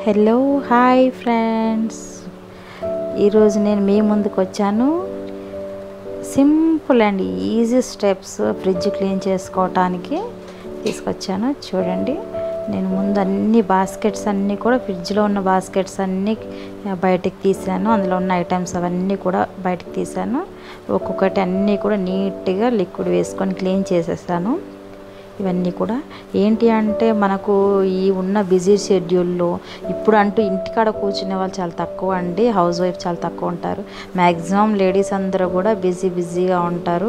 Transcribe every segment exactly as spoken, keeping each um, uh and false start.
Hello hi friends, ఈరోజు నేను మీ ముందుకు వచ్చాను. Simple and easy steps fridge clean చేసుకోవటానికి తీసుకొచ్చాను. చూడండి, నేను ముందు అన్ని బాస్కెట్స్ అన్నీ కూడా ఫ్రిడ్జ్లో ఉన్న బాస్కెట్స్ అన్నీ బయటికి తీసాను. అందులో ఉన్న ఐటమ్స్ అవన్నీ కూడా బయటికి తీసాను. ఒక్కొక్కటి అన్నీ కూడా నీట్గా లిక్విడ్ వేసుకొని క్లీన్ చేసేసాను. ఇవన్నీ కూడా ఏంటి అంటే, మనకు ఈ ఉన్న బిజీ షెడ్యూల్లో ఇప్పుడు అంటూ ఇంటికాడ కూర్చునే వాళ్ళు చాలా తక్కువ అండి. హౌస్ వైఫ్ చాలా తక్కువ ఉంటారు. మ్యాక్సిమం లేడీస్ అందరూ కూడా బిజీ బిజీగా ఉంటారు.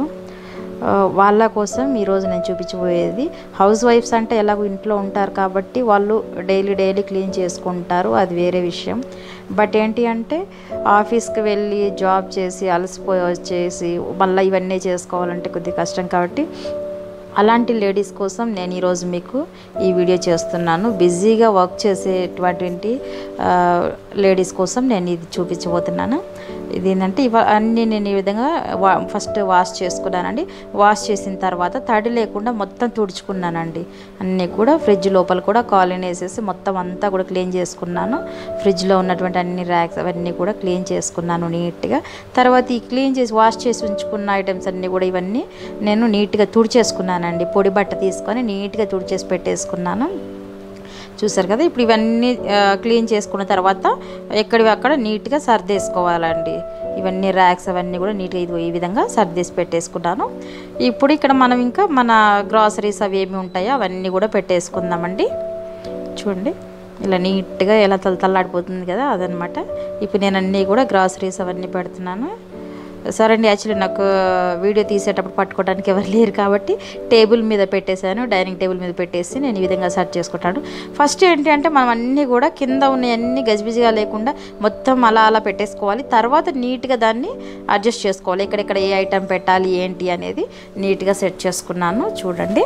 వాళ్ళ కోసం ఈరోజు నేను చూపించబోయేది, హౌస్ వైఫ్స్ అంటే ఎలాగో ఇంట్లో ఉంటారు కాబట్టి వాళ్ళు డైలీ డైలీ క్లీన్ చేసుకుంటారు, అది వేరే విషయం. బట్ ఏంటి అంటే, ఆఫీస్కి వెళ్ళి జాబ్ చేసి అలసిపోయి వచ్చేసి మళ్ళీ ఇవన్నీ చేసుకోవాలంటే కొద్దిగా కష్టం. కాబట్టి అలాంటి లేడీస్ కోసం నేను ఈరోజు మీకు ఈ వీడియో చేస్తున్నాను. బిజీగా వర్క్ చేసేటువంటి లేడీస్ కోసం నేను ఇది చూపించబోతున్నాను. ఇది ఏంటంటే, ఇవ అన్నీ నేను ఈ విధంగా వా ఫస్ట్ వాష్ చేసుకున్నానండి. వాష్ చేసిన తర్వాత తడి లేకుండా మొత్తం తుడుచుకున్నానండి. అన్నీ కూడా ఫ్రిడ్జ్ లోపల కూడా కాలిన్ వేసేసి మొత్తం అంతా కూడా క్లీన్ చేసుకున్నాను. ఫ్రిడ్జ్లో ఉన్నటువంటి అన్ని ర్యాక్స్ అవన్నీ కూడా క్లీన్ చేసుకున్నాను నీట్గా. తర్వాత ఈ క్లీన్ చేసి వాష్ చేసి ఉంచుకున్న ఐటమ్స్ అన్నీ కూడా ఇవన్నీ నేను నీట్గా తుడిచేసుకున్నానండి. పొడి బట్ట తీసుకొని నీట్గా తుడిచేసి పెట్టేసుకున్నాను. చూసారు కదా, ఇప్పుడు ఇవన్నీ క్లీన్ చేసుకున్న తర్వాత ఎక్కడివి అక్కడ నీట్గా సర్దేసుకోవాలండి. ఇవన్నీ ర్యాక్స్ అవన్నీ కూడా నీట్గా ఇది ఈ విధంగా సర్దేసి పెట్టేసుకున్నాను. ఇప్పుడు ఇక్కడ మనం ఇంకా మన గ్రాసరీస్ అవి ఏమి ఉంటాయో అవన్నీ కూడా పెట్టేసుకుందామండి. చూడండి, ఇలా నీట్గా ఎలా తల తల్లాడిపోతుంది కదా, అదనమాట. ఇప్పుడు నేను అన్నీ కూడా గ్రాసరీస్ అవన్నీ పెడుతున్నాను. సరే అండి, యాక్చువల్లీ నాకు వీడియో తీసేటప్పుడు పట్టుకోవడానికి ఎవరు లేరు కాబట్టి టేబుల్ మీద పెట్టేశాను. డైనింగ్ టేబుల్ మీద పెట్టేసి నేను ఈ విధంగా సెర్చ్ చేసుకుంటాను. ఫస్ట్ ఏంటి అంటే, మనం అన్నీ కూడా కింద ఉన్నవన్నీ గజిబిజిగా లేకుండా మొత్తం అలా అలా పెట్టేసుకోవాలి. తర్వాత నీట్గా దాన్ని అడ్జస్ట్ చేసుకోవాలి. ఎక్కడెక్కడ ఏ ఐటెం పెట్టాలి ఏంటి అనేది నీట్గా సెట్ చేసుకున్నాను. చూడండి,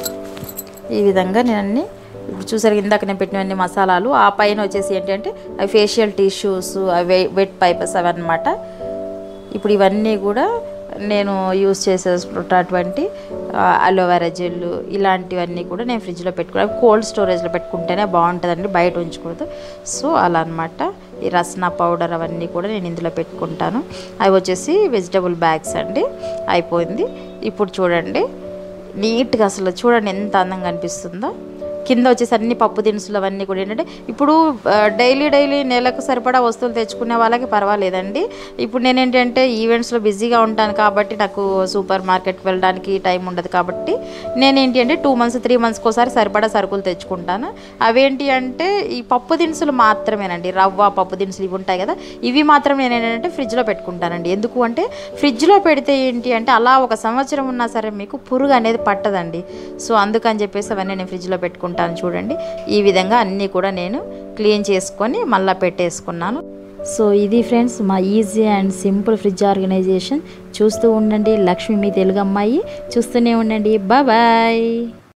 ఈ విధంగా నేను అన్నీ ఇప్పుడు చూసారు. ఇందాక నేను పెట్టినవన్నీ మసాలాలు, ఆ పైన వచ్చేసి ఏంటి అంటే అవి ఫేషియల్ టిష్యూస్, అవి వెట్ పైపర్స్ అవి అన్నమాట. ఇప్పుడు ఇవన్నీ కూడా నేను యూస్ చేసేటటువంటి అలోవెరా జెల్ ఇలాంటివన్నీ కూడా నేను ఫ్రిడ్జ్లో పెట్టుకున్నాను. కోల్డ్ స్టోరేజ్లో పెట్టుకుంటేనే బాగుంటుందండి, బయట ఉంచకూడదు. సో అలా అనమాట. ఈ రస్నా పౌడర్ అవన్నీ కూడా నేను ఇందులో పెట్టుకుంటాను. అవి వచ్చేసి వెజిటబుల్ బ్యాగ్స్ అండి. అయిపోయింది. ఇప్పుడు చూడండి, నీట్గా అసలు చూడండి ఎంత అందంగా అనిపిస్తుందో. కింద వచ్చేసి అన్ని పప్పు దినుసులు అవన్నీ కూడా ఏంటంటే, ఇప్పుడు డైలీ డైలీ నెలకు సరిపడా వస్తువులు తెచ్చుకునే వాళ్ళకి పర్వాలేదండి. ఇప్పుడు నేను ఏంటంటే ఈవెంట్స్లో బిజీగా ఉంటాను కాబట్టి నాకు సూపర్ మార్కెట్కి వెళ్ళడానికి టైం ఉండదు. కాబట్టి నేనేంటి అంటే టూ మంత్స్ త్రీ మంత్స్కి ఒకసారి సరిపడా సరుకులు తెచ్చుకుంటాను. అవేంటి అంటే ఈ పప్పు దినుసులు మాత్రమేనండి. రవ్వ పప్పు దినుసులు ఇవి ఉంటాయి కదా, ఇవి మాత్రం నేను ఏంటంటే ఫ్రిడ్జ్లో పెట్టుకుంటానండి. ఎందుకు అంటే, ఫ్రిడ్జ్లో పెడితే ఏంటి అంటే అలా ఒక సంవత్సరం ఉన్నా సరే మీకు పురుగు అనేది పట్టదండి. సో అందుకని చెప్పేసి అవన్నీ నేను ఫ్రిడ్జ్లో పెట్టుకుంటాను. చూడండి, ఈ విధంగా అన్నీ కూడా నేను క్లీన్ చేసుకొని మళ్ళీ పెట్టేసుకున్నాను. సో ఇది ఫ్రెండ్స్ మా easy and simple fridge organisation. చూస్తూ ఉండండి లక్ష్మి మీ తెలుగు అమ్మాయి. చూస్తూనే ఉండండి. Bye bye.